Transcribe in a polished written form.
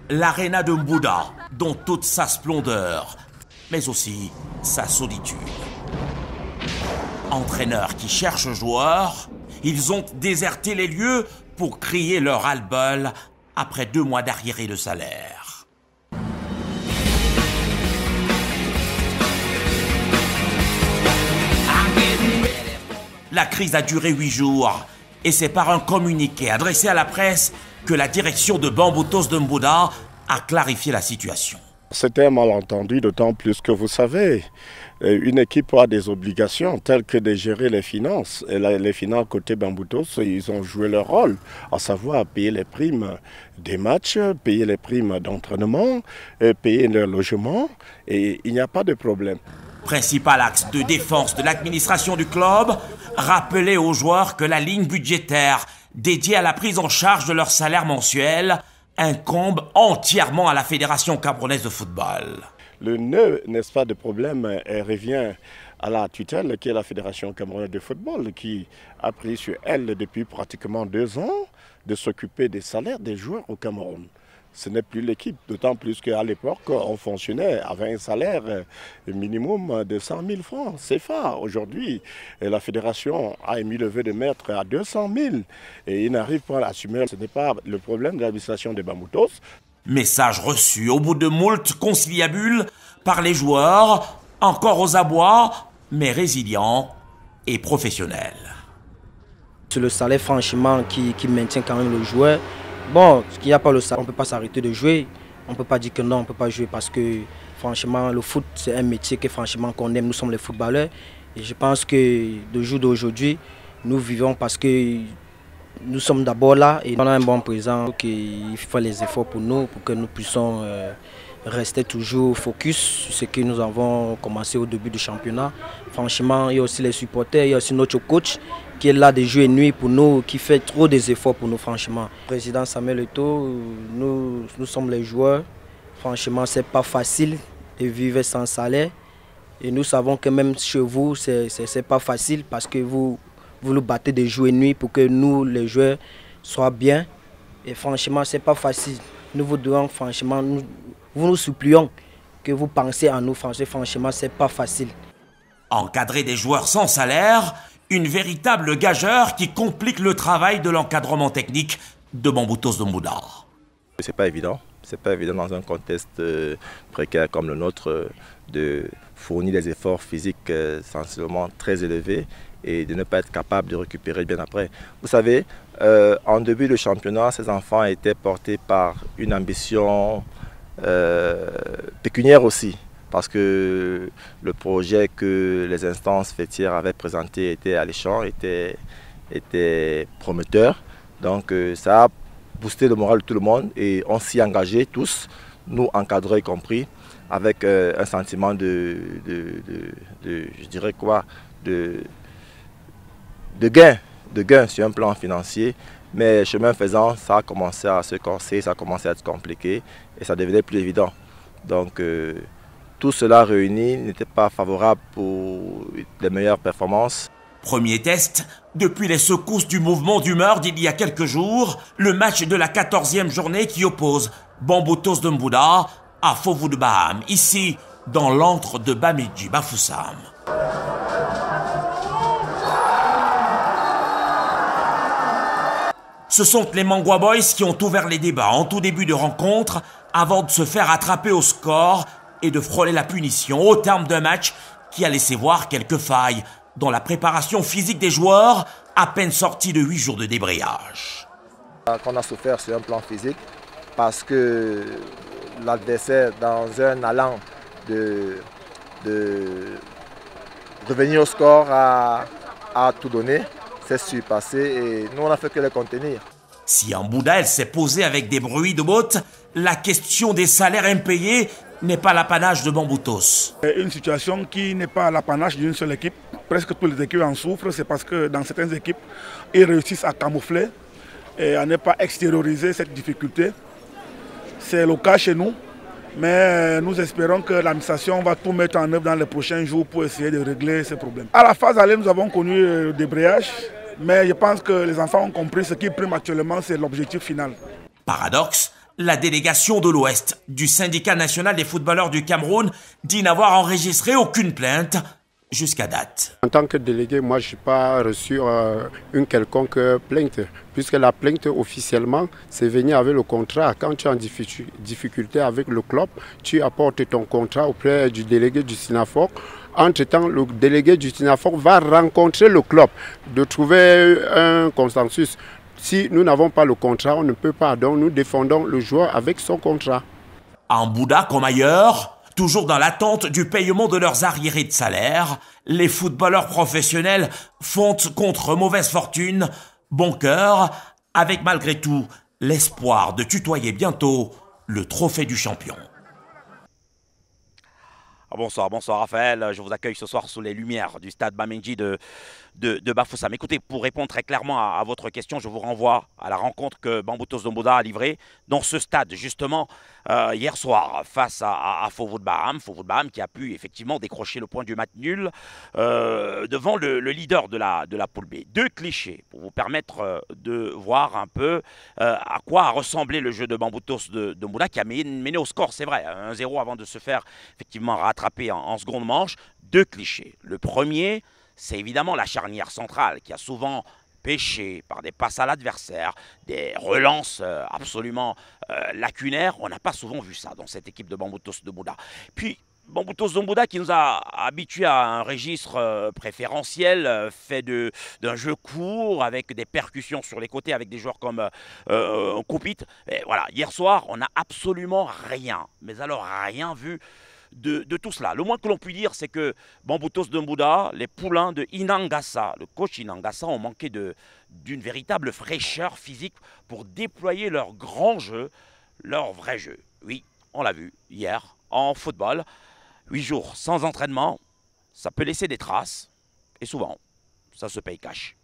l'Arena de Mbouda, dans toute sa splendeur, mais aussi sa solitude. Entraîneurs qui cherchent joueurs, ils ont déserté les lieux pour crier leur ras-le-bol après 2 mois d'arriérés de salaire. La crise a duré 8 jours et c'est par un communiqué adressé à la presse que la direction de Bamboutos de Mbouda a clarifié la situation. C'était un malentendu, d'autant plus que vous savez, une équipe a des obligations telles que de gérer les finances. Et les finances côté Bamboutos, ils ont joué leur rôle, à savoir payer les primes des matchs, payer les primes d'entraînement, payer leur logement, et il n'y a pas de problème. Principal axe de défense de l'administration du club, rappeler aux joueurs que la ligne budgétaire dédiée à la prise en charge de leur salaire mensuel incombe entièrement à la Fédération camerounaise de football. Le nœud, n'est-ce pas, de problème revient à la tutelle qui est la Fédération camerounaise de football qui a pris sur elle depuis pratiquement 2 ans de s'occuper des salaires des joueurs au Cameroun. Ce n'est plus l'équipe, d'autant plus qu'à l'époque, on fonctionnait avec un salaire minimum de 100 000 francs CFA. Aujourd'hui, la fédération a émis le vœu de mettre à 200 000 et il n'arrive pas à assumer. Ce n'est pas le problème de l'administration des Bamboutos. Message reçu au bout de moult conciliabules par les joueurs, encore aux abois, mais résilients et professionnels. C'est le salaire franchement qui maintient quand même le joueur. Bon, ce qu'il n'y a pas le salaire, on ne peut pas s'arrêter de jouer. On ne peut pas dire que non, on ne peut pas jouer parce que franchement, le foot, c'est un métier que franchement qu'on aime. Nous sommes les footballeurs. Et je pense que le jour d'aujourd'hui, nous vivons parce que nous sommes d'abord là et on a un bon présent. Donc, il faut faire les efforts pour nous, pour que nous puissions rester toujours focus sur ce que nous avons commencé au début du championnat. Franchement, il y a aussi les supporters, il y a aussi notre coach qui est là de jour et nuit pour nous, qui fait trop des efforts pour nous, franchement. Président Samuel Eto'o, nous sommes les joueurs. Franchement, c'est pas facile de vivre sans salaire. Et nous savons que même chez vous, c'est pas facile parce que vous nous battez de jour et nuit pour que nous, les joueurs, soient bien. Et franchement, c'est pas facile. Nous vous devons, franchement, nous nous supplions que vous pensez en nous. Franchement, c'est pas facile. Encadrer des joueurs sans salaire, une véritable gageure qui complique le travail de l'encadrement technique de Bamboutos de Mbouda. C'est pas évident. C'est pas évident dans un contexte précaire comme le nôtre de fournir des efforts physiques sensiblement très élevés et de ne pas être capable de récupérer bien après. Vous savez, en début de championnat, ces enfants étaient portés par une ambition pécuniaire aussi, parce que le projet que les instances fêtières avaient présenté était alléchant, était prometteur. Donc ça a boosté le moral de tout le monde et on s'y engagé tous, nous encadrés y compris, avec un sentiment je dirais quoi, de gain sur un plan financier. Mais chemin faisant, ça a commencé à se corser, ça a commencé à être compliqué et ça devenait plus évident. Donc tout cela réuni n'était pas favorable pour les meilleures performances. Premier test, depuis les secousses du mouvement d'humeur d'il y a quelques jours, le match de la 14e journée qui oppose Bamboutos de Mbouda à Fovu de Baham, ici dans l'antre de Bamidji Bafoussam. Ce sont les Mangwa Boys qui ont ouvert les débats en tout début de rencontre avant de se faire attraper au score et de frôler la punition au terme d'un match qui a laissé voir quelques failles dans la préparation physique des joueurs à peine sortis de 8 jours de débrayage. On a souffert sur un plan physique parce que l'adversaire, dans un allant de revenir au score, a tout donné, s'est surpassé et nous on n'a fait que les contenir. Si en Mbouda elle s'est posée avec des bruits de bottes, la question des salaires impayés n'est pas l'apanage de Bamboutos. Une situation qui n'est pas l'apanage d'une seule équipe. Presque toutes les équipes en souffrent, c'est parce que dans certaines équipes, ils réussissent à camoufler et à ne pas extérioriser cette difficulté. C'est le cas chez nous, mais nous espérons que l'administration va tout mettre en œuvre dans les prochains jours pour essayer de régler ces problèmes. À la phase aller, nous avons connu le débrayage, mais je pense que les enfants ont compris ce qui prime actuellement, c'est l'objectif final. Paradoxe, La délégation de l'Ouest du syndicat national des footballeurs du Cameroun dit n'avoir enregistré aucune plainte jusqu'à date. En tant que délégué, moi, je n'ai pas reçu une quelconque plainte, puisque la plainte officiellement, c'est venir avec le contrat. Quand tu es en difficulté avec le club, tu apportes ton contrat auprès du délégué du SINAFOR. Entre-temps, le délégué du SINAFOR va rencontrer le club, de trouver un consensus. Si nous n'avons pas le contrat, on ne peut pas. Donc nous défendons le joueur avec son contrat. En Bouddha comme ailleurs, toujours dans l'attente du paiement de leurs arriérés de salaire, les footballeurs professionnels font contre mauvaise fortune, bon cœur, avec malgré tout l'espoir de tutoyer bientôt le trophée du champion. Bonsoir Raphaël, je vous accueille ce soir sous les lumières du stade Bamenji de Bafoussam. Écoutez, pour répondre très clairement à votre question, je vous renvoie à la rencontre que Bambutos Doumbouda a livrée dans ce stade, justement, hier soir, face à Fauvoud Baham. Fauvoud Baham qui a pu effectivement décrocher le point du match nul devant le leader de la poule B. Deux clichés pour vous permettre de voir un peu à quoi a ressemblé le jeu de Bambutos Doumbouda qui a mené au score, c'est vrai, 1-0 avant de se faire effectivement rattraper en seconde manche. Deux clichés. Le premier, c'est évidemment la charnière centrale qui a souvent pêché par des passes à l'adversaire, des relances absolument lacunaires. On n'a pas souvent vu ça dans cette équipe de Bambutos Doumbouda. Puis Bambutos Doumbouda qui nous a habitués à un registre préférentiel fait d'un jeu court avec des percussions sur les côtés avec des joueurs comme Koupit. Et voilà, hier soir, on n'a absolument rien, mais alors rien vu de tout cela. Le moins que l'on puisse dire, c'est que Bambutos Doumbouda, les poulains de Inangassa, le coach Inangassa, ont manqué d'une véritable fraîcheur physique pour déployer leur grand jeu, leur vrai jeu. Oui, on l'a vu hier en football. 8 jours sans entraînement, ça peut laisser des traces et souvent, ça se paye cash.